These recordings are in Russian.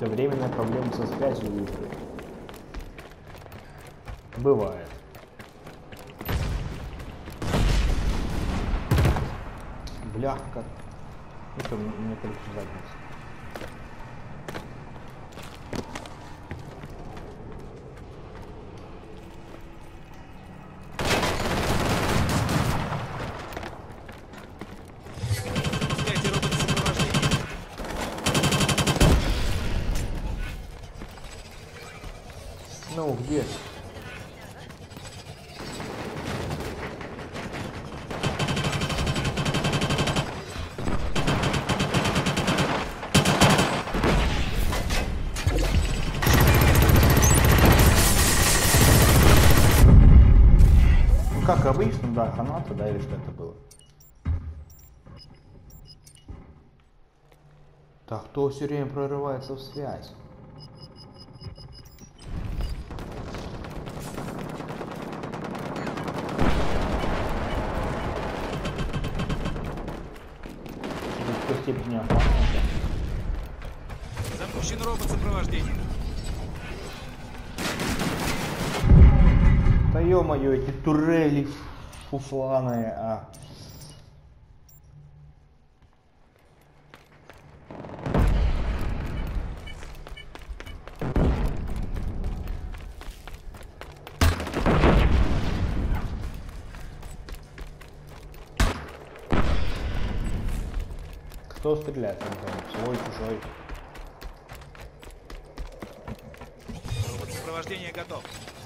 какие-то временные проблемы со связью у игры. Бывает. Бляха как. Ну что, мне только задница. Ну, где? Ну, как обычно, да, ханата, да, или что это было? Так, кто все время прорывается в связь? Степени опасности. Запущен робот сопровождения. Да ё-моё, эти турели фуфланые, а. Кто стреляет? Свой, чужой. Робот сопровождения готов.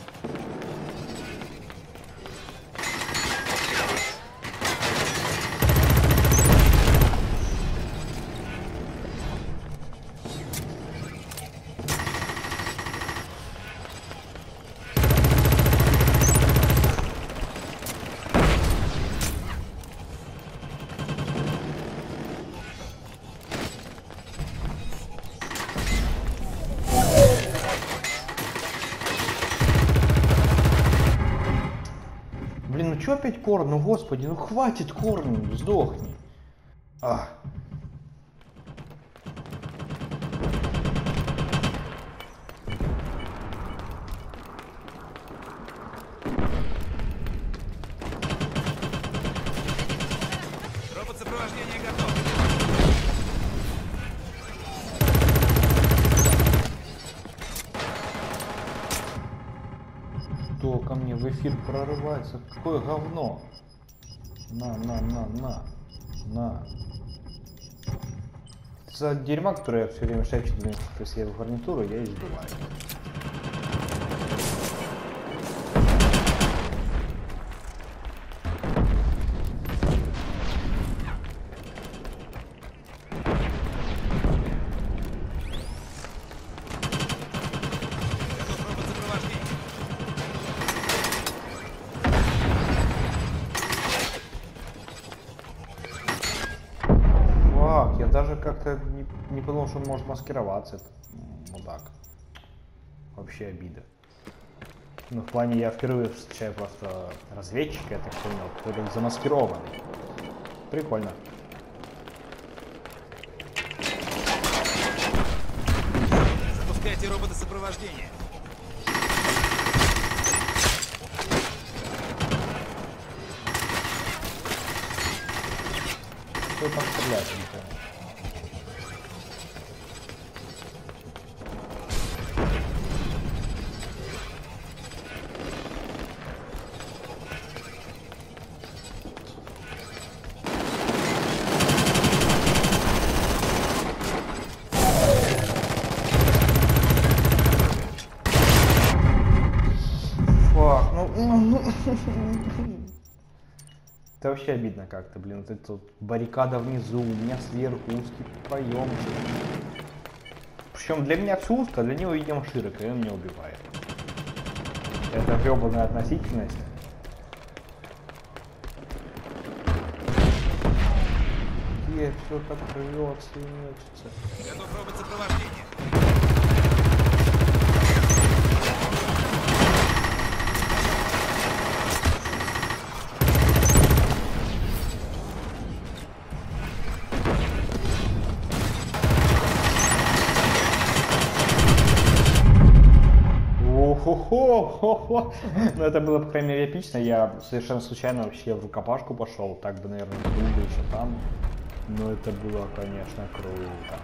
Блин, ну чё опять Корн? Ну господи, ну хватит Корн, сдохни. А. Робот сопровождения готов. Кто ко мне в эфир прорывается? Какое говно? На. За дерьма, которое я все время шепчу для себе в гарнитуру, я избиваю. Готов робот сопровождения. Фак, я даже как-то не подумал, что он может маскироваться, этот мудак. Вообще обида. Ну, в плане, я впервые встречаю просто разведчика, я так понял, который замаскированный. Прикольно. Запускайте робота сопровождения. Кто там стреляет, не понял. Фак, ну... Это вообще обидно как-то, блин, вот эта вот баррикада внизу, у меня сверху узкий проем. Причем для меня все узко, а для него, видимо, широко, и он меня убивает. Это гребаная относительность. Где все так рвется и мечется. Готов робот сопровождения. Хо-хо-хо. Ну это было, по крайней мере, эпично. Я совершенно случайно вообще в рукопашку пошел. Так бы, наверное, был бы еще там. Но это было, конечно, круто.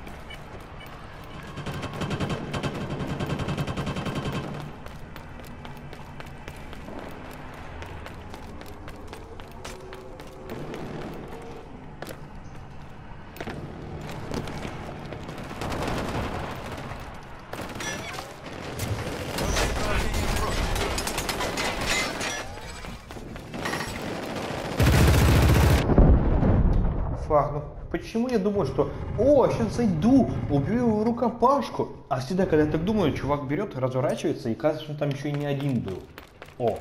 Ну почему я думаю, что о, сейчас зайду, убью его рукопашку, а всегда, когда я так думаю, чувак берет, разворачивается и кажется, что там еще и не один был. О.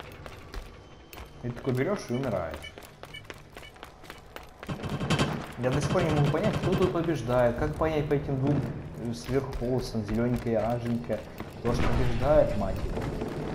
И ты такой берешь и умираешь. Я до сих пор не могу понять, кто тут побеждает, как понять по этим двум сверху полосам, зелененькая и оранжевенькая, кто же побеждает, мать его.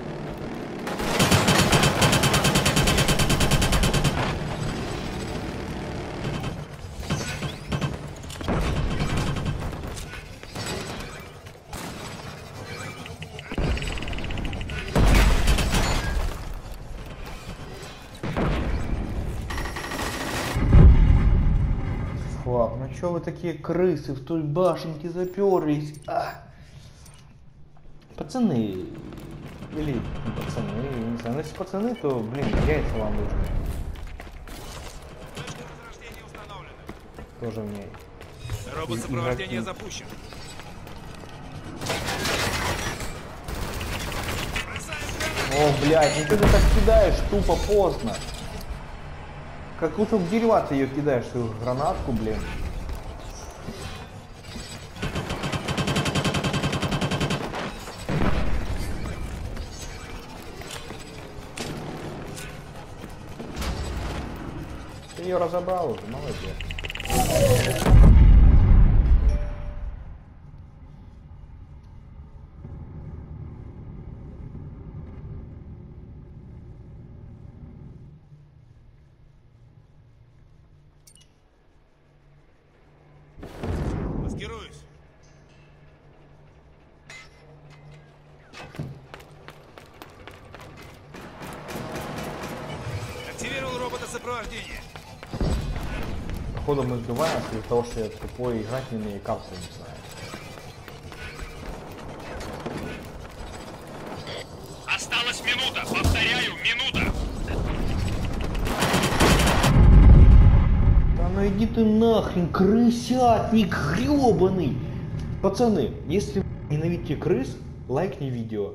Ну чё вы такие крысы в той башенке заперлись? Пацаны, или не пацаны, не знаю, если пацаны, то, блин, яйца вам нужны. Точка возрождения установлена. Тоже мне. Робот сопровождения запущен. О, блядь, ну что ты так кидаешь, тупо поздно. Как кусок дерева ты ее кидаешь, свою гранатку, блин. Ты ее разобрал уже, молодец. Маскируюсь. Активировал робота сопровождения. Походу мы сбиваем из-за того, что я тупой играть не умею, капсулы не знаю. Осталась минута, повторяю, минута. Да ну иди ты нахрен, крысятник гребаный! Пацаны, если вы ненавидите крыс, лайкни видео.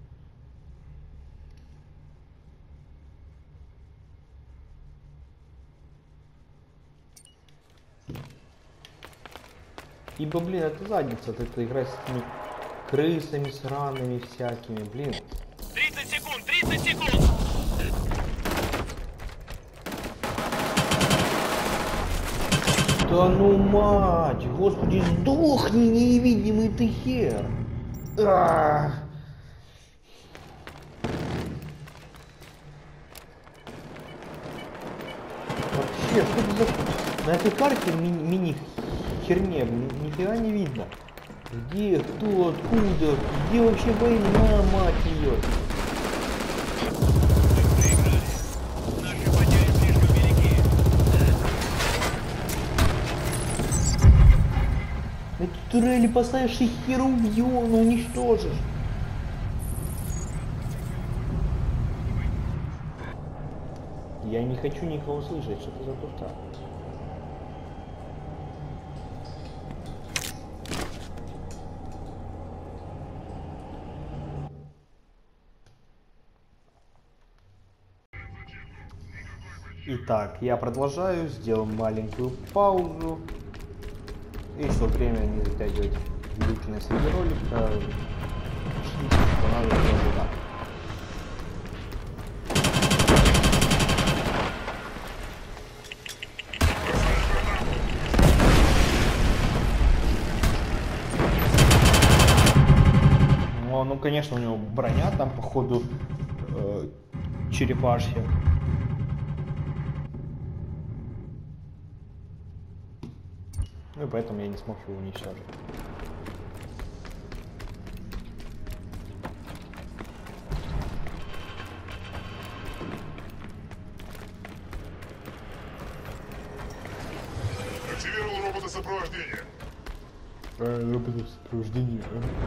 Ибо, блин, это задница, ты играешь с этими крысами сраными всякими, блин. 30 секунд, 30 секунд. Да ну мать, господи, сдохни, невидимый ты хер. Вообще, что это за... На этой карте мини-херне, нифига не видно. Где, кто, откуда, где вообще война, мать ее? Наши потери слишком велики. На эту турели поставишь и хер убью, но уничтожишь. Я не хочу никого слышать, что это за туфта. Итак, я продолжаю, сделаем маленькую паузу. И чтобы время не затягивать длительность видеоролика, устанавливаем туда. Ну, конечно, у него броня там, походу, черепашья. Ну и поэтому я не смог его уничтожить. сопровождения. Робот сопровождения.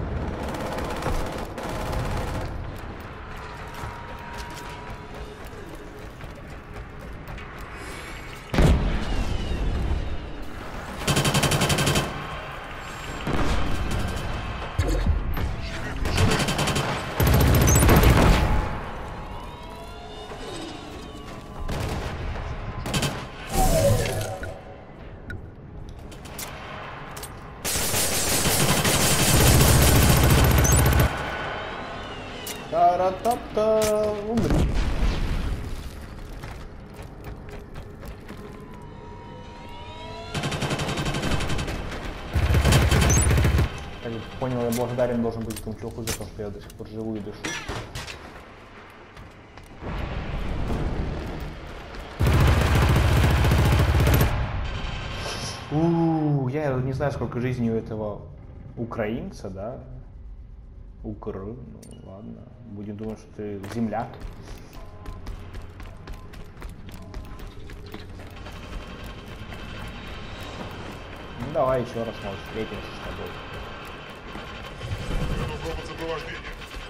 Та-ра-та-та, умри. Как я понял, я благодарен должен быть этому чуваку за то, что я до сих пор живу и дышу. Я не знаю, сколько жизней у этого украинца, да? Ну ладно, будем думать, что ты земляк. Ну давай еще раз, может, встретимся с тобой. Готов робот сопровождения.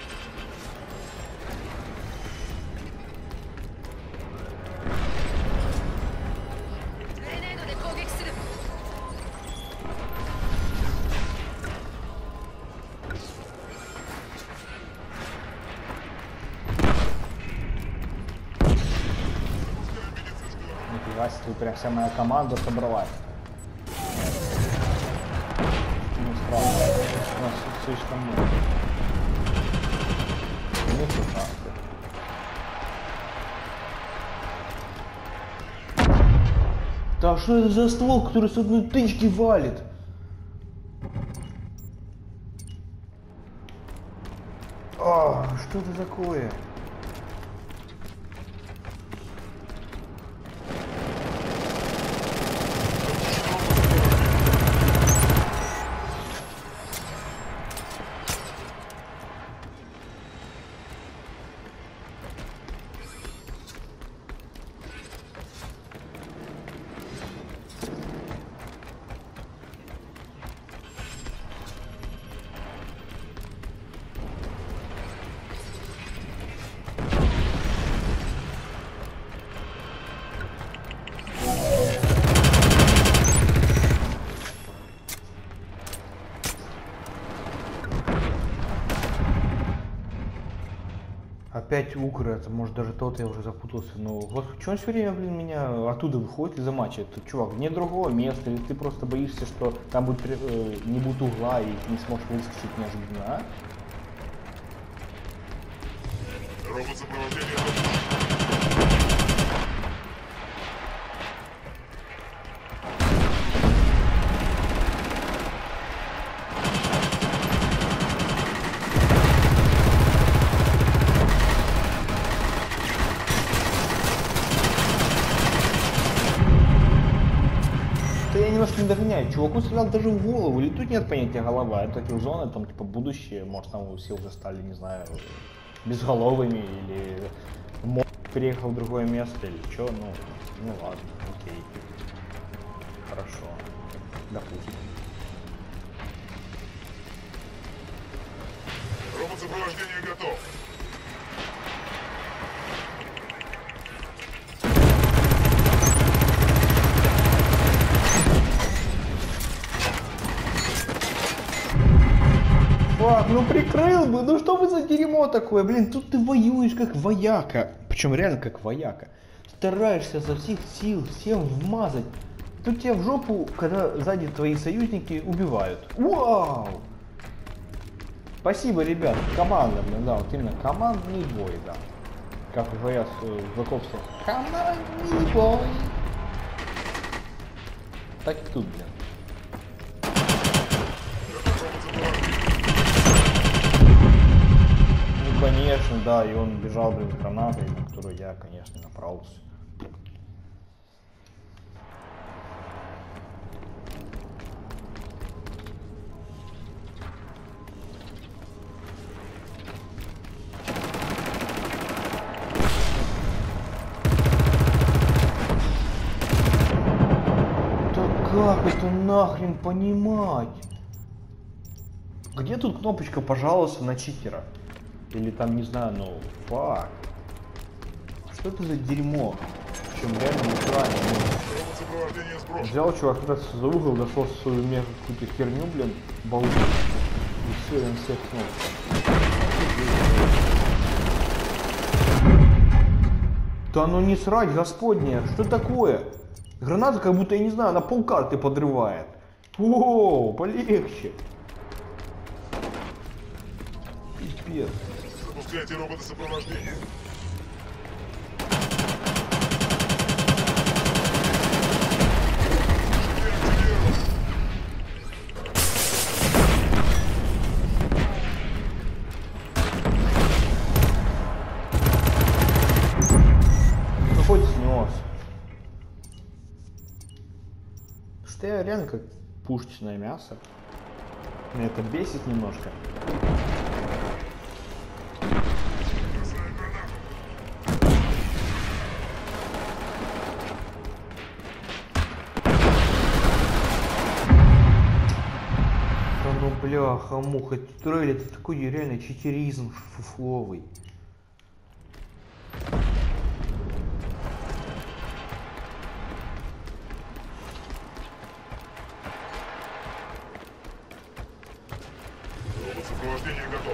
Нифига себе, тут прям вся моя команда собралась. Ну, странно. У нас слишком много. Ну, туда. Да что это за ствол, который с одной тычки валит? Что это такое? Опять укр, это может даже тот, я уже запутался, но господи, что он все время, блин, меня оттуда выходит и замачивает? Чувак, нет другого места, или ты просто боишься, что там будет, не будет угла и не сможешь выскочить неожиданно, а? Робот сопровождения. Я немножко не догоняю. Чуваку стрелял даже в голову, или тут нет понятия голова. Это киллзона, там типа будущее, может там все уже стали, не знаю, безголовыми, или переехал в другое место, или что, ну ладно, окей. Хорошо. Допустим. Робот сопровождения готов. Фак, ну прикрыл бы, ну что вы за дерьмо такое, блин, тут ты воюешь как вояка, причем реально как вояка, стараешься со всех сил всем вмазать, тут тебя в жопу, когда сзади твои союзники убивают. Вау! Спасибо, ребят, команда, блин, да, вот именно командный бой, да, как говорят в Black Ops, командный бой. Так и тут, блин. Конечно, да, и он бежал, блин, с гранатой, на которую я, конечно, направился. как это нахрен понимать? Где тут кнопочка, пожалуйста, на читера? Или там, не знаю, ну, фак. Что это за дерьмо? Причем реально неправильно. Робот сопровождения сброшен. Взял чувак куда-то за угол, дошел в свою мега какую-то херню, блин, балду. И все, он всех кнопок. Да ну не срать, господня, что такое? Граната как будто, я не знаю, на полкарты подрывает. Воу, полегче. Пипец. Запускайте робота сопровождения. Ну хоть снес. Что я реально как пушечное мясо. Меня это бесит немножко. Да ну бляха, муха, трейлер, это такой реально читеризм фуфловый. Робот сопровождения готов.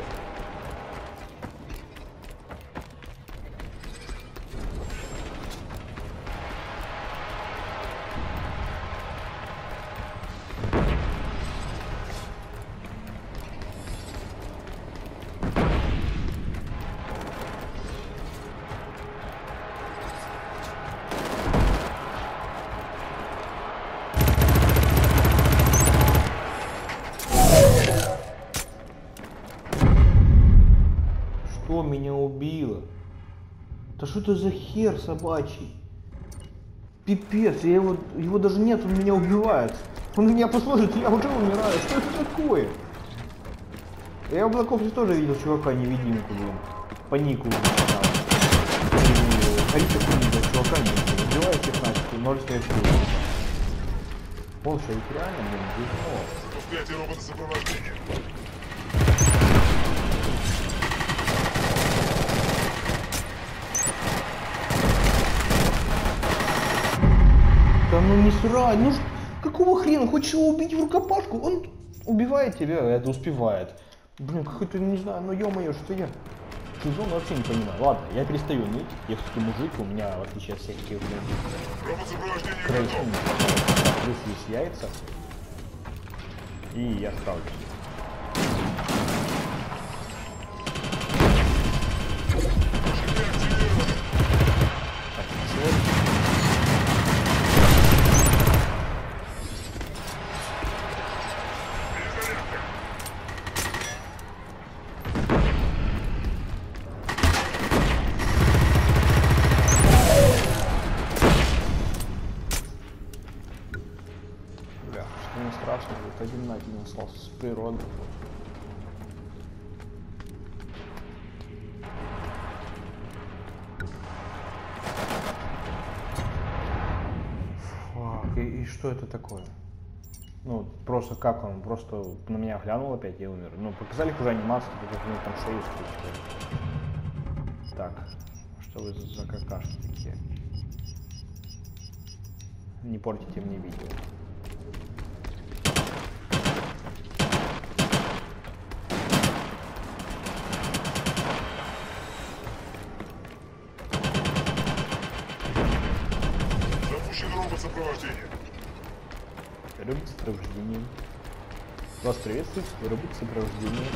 Что меня убило? Да что это за хер собачий? Пипец, его даже нет, он меня убивает. Он меня посмотрит, я уже умираю. Что это такое? Я в Облаков тоже видел чувака невидимку, блин. По нику. Харитов не видел, чувака не видел. Убивает 15, 0 смерти. Он что, ведь реально, блин, дерьмо. Запускайте робота сопровождения. Да ну не срать, ну какого хрена, хочешь его убить в рукопашку, он убивает тебя, это успевает. Блин, какой-то, не знаю, ну ё-моё, что я сезон вообще не понимаю. Ладно, я перестаю ныть, я все-таки мужик, у меня, в отличие от всех этих, блин, Робот сопровождения крыс готов. есть яйца, и я справлюсь. Бля, что не страшно, вот один на один остался с природой. Фак, и что это такое? Ну, просто как он? Просто на меня глянул опять и умер. Ну, показали уже анимацию, как у него там шею скрутили. Так, что вы за какашки такие? Не портите мне видео. Запущен робот сопровождения. Робот сопровождения. Вас приветствует робот сопровождения.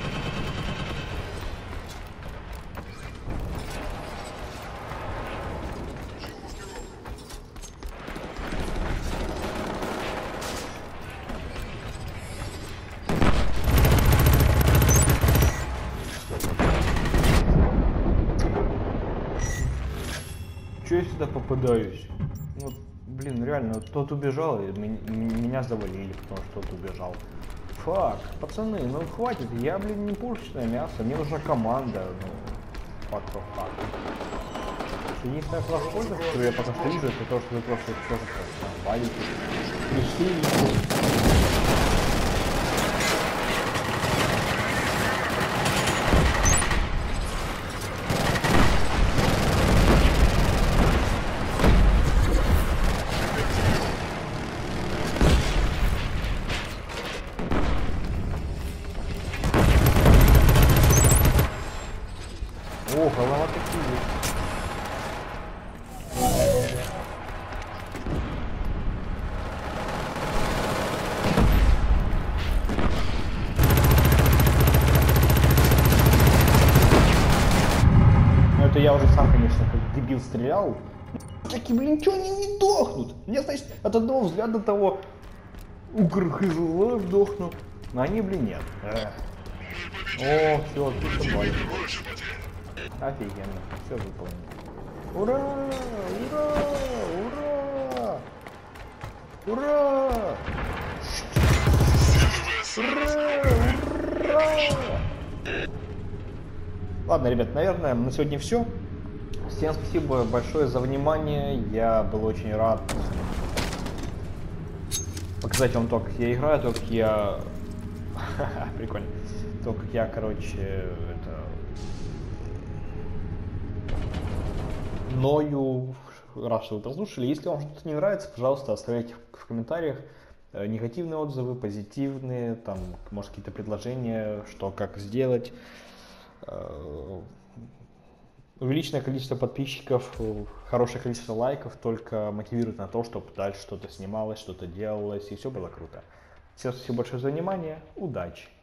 Че я сюда попадаюсь? Ну, блин, реально, тот убежал, и меня завалили, потому что тот убежал. Фак, пацаны, ну хватит, я, блин, не пушечное мясо, мне нужна команда, ну, фак. Единственная класс пользы, которую я пока что вижу, это то, что вы просто тоже как валите. Пришли. О, голова такие. Ну это я уже сам, конечно, как дебил стрелял. Такие, блин, ничего они не дохнут. Я, значит, от одного взгляда того укрхызла дохну. Но они, блин, нет. О, все, отлично, бой. Офигенно, все выполнено. Ура! Ура! Ура! Ура! Ура! Ладно, ребят, наверное, на сегодня все. Всем спасибо большое за внимание. Я был очень рад показать вам то, как я играю, то, как я... Прикольно. То, как я, короче, ною, рад, что вы послушали. Если вам что-то не нравится, пожалуйста, оставляйте в комментариях негативные отзывы, позитивные, там, может, какие-то предложения, что, как сделать. Увеличенное количество подписчиков, хорошее количество лайков только мотивирует на то, чтобы дальше что-то снималось, что-то делалось, и все было круто. Всем спасибо большое за внимание, удачи!